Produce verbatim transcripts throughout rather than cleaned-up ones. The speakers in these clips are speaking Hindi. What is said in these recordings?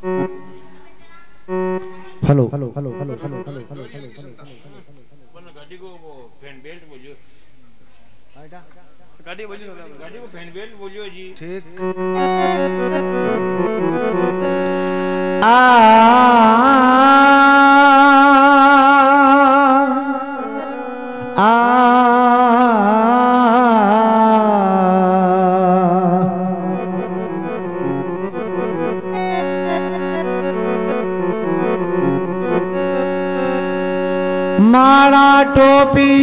Hello hello hello hello hello hello hello गाड़ी को वो फैन बेल्ट बोलियो गाड़ी बोलियो गाड़ी को फैन बेल्ट बोलियो जी ठीक आ माला टोपी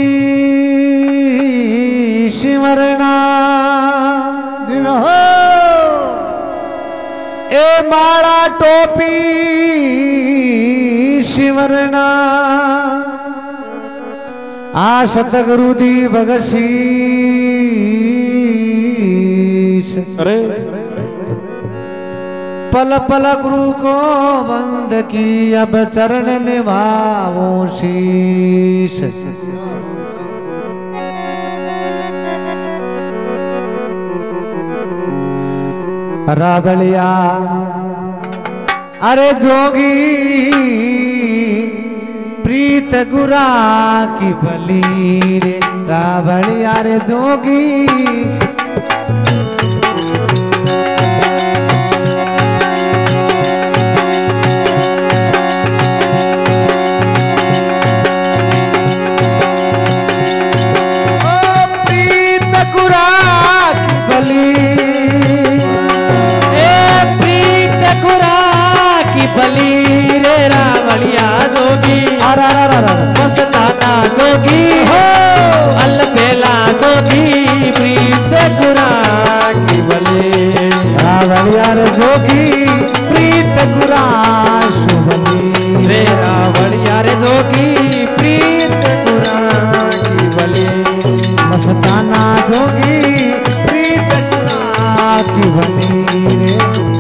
सिमरना दिन हो ए माला टोपी सिमरना आ सतगुरु दी बगशीस अरे पल पल गुरु को बंद की अब चरण निभाओ शीश रावलिया अरे जोगी प्रीत गुरा की बली रे रावलिया रे जोगी बली रे रावलिया जोगी मस्ताना जोगी हो अलबेला जोगी प्रीत गुरा की बली रावलिया रे जोगी प्रीत गुरा शुभली रे रावलिया रे जोगी प्रीत गुरा की बली मस्ताना जोगी प्रीत गुरा की बली रे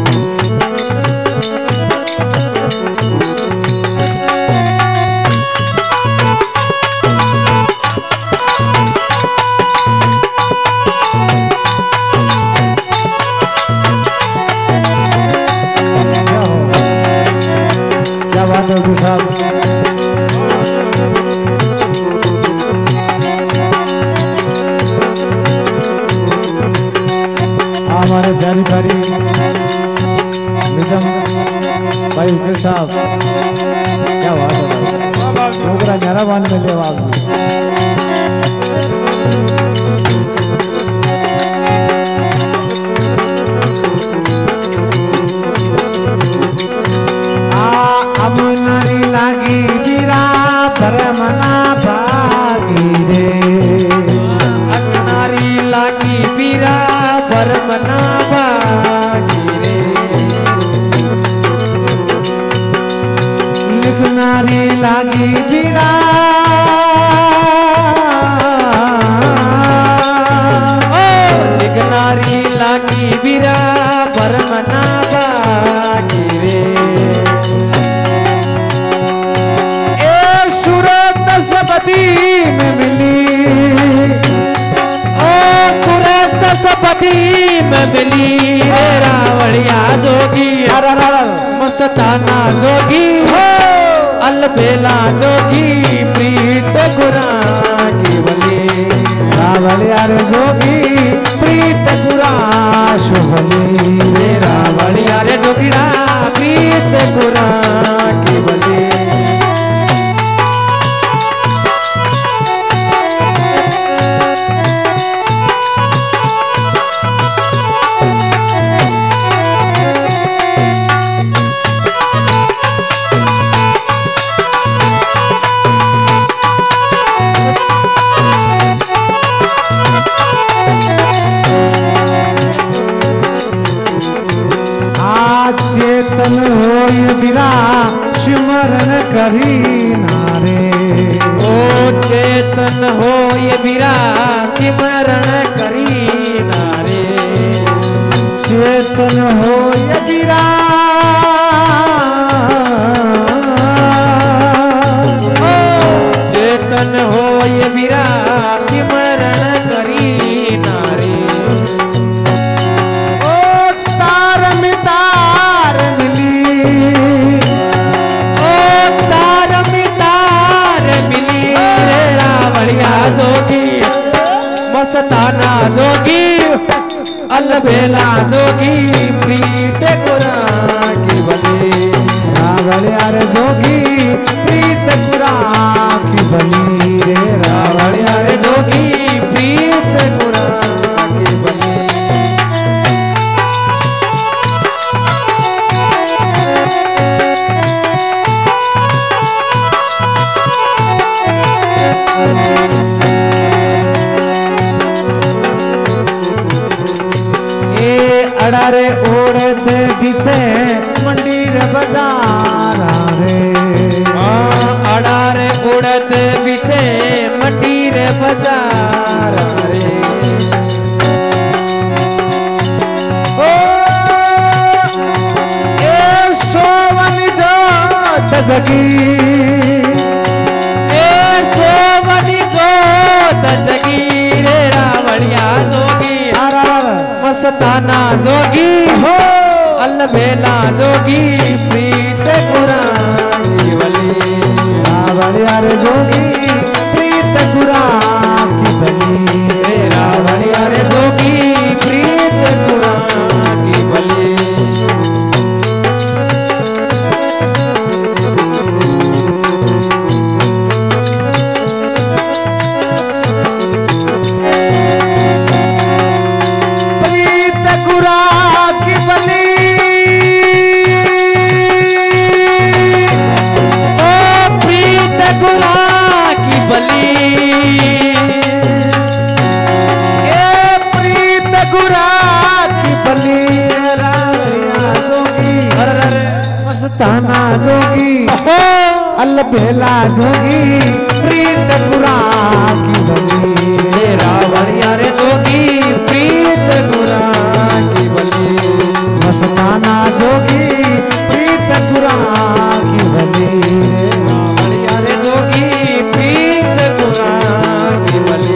हमारे जानकारी निजाम भाई उकेल साहब क्या बात है ओकरा मेहरबान में ले आवाज आ अब नारी लागी बीरा परमना भागी रे नारी लागी बीरा परमना भागी रे नारी लागी बीरा ओ नारी लागी बीरा परमना भागी रे ए सूरत सबदी में मिली ओ सूरत सबदी में मिली रे रावलिया जोगी मस्ताना जोगी हो अलबेला जोगी प्रीत गुरा की बली रावलिया रे जोगी प्रीत गुरा शुभली रे रावलिया रे जोगीड़ा प्रीत गुरा की बली चेतन होय बिरा सिमरन करी नारे ओ चेतन होय बिरा सिमरन करी नारे चेतन होय बिरा ओ चेतन होय बिरा सिमरन करी नारे ओ तार में तार मिली बजारा रे आड़ा रे उड़त पीछे मटी रे बजारा रे ओ ए सोवन जोत जगी ए सोवनी जोत जगी रे रावड़िया जोगी मस्ताना जोगी हो अलबेला जोगी प्रीत कुरानी वली रावड़िया रे जोगी प्रीत गुरा की बली रे रावड़िया रे जोगी प्रीत कुरानी वली ताना जोगी अलबेला जोगी प्रीत गुरा की बली रे रावड़िया रे जोगी प्रीत गुरा की बली मस्ताना जोगी प्रीत गुरा की बली रावड़िया रे जोगी प्रीत गुरा की बली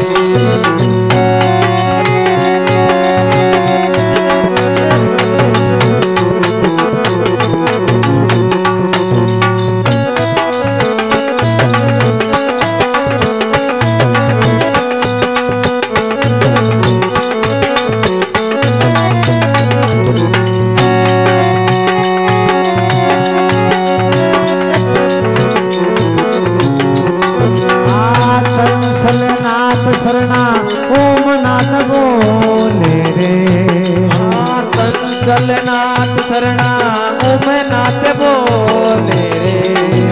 शरणा ओम नाथ बोले रे चल नाथ शरणा ओम नाथ बोले रे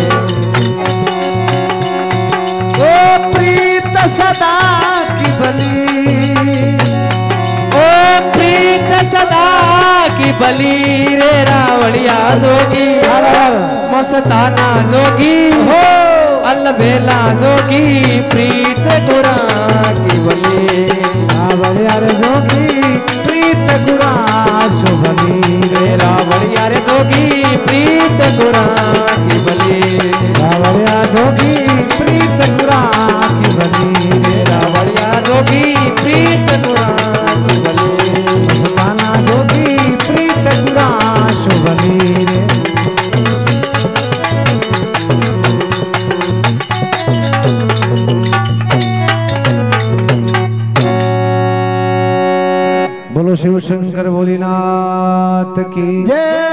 ओ प्रीत सदा की बली ओ प्रीत सदा की बली रे रावड़िया जोगी मस्ताना जोगी हो अलबेला जोगी प्रीत गुरा की बली रावड़िया रे जोगी प्रीत गुरा शुभली रे रावड़िया रे जोगी प्रीत गुरा की बली रावड़िया जोगी प्रीत गुरा की बली रे रावड़िया जोगी प्रीत गुरा की बली मस्ताना जोगी प्रीत गुरा शुभली रे बोलो शिव शंकर भोलेनाथ की जय।